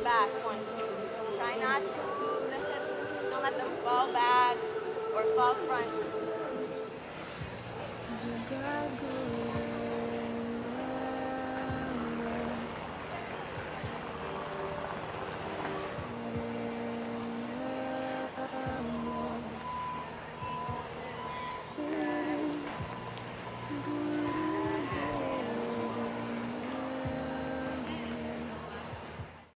back. 1, 2. Try not to move the hips. Don't let them fall back or fall front.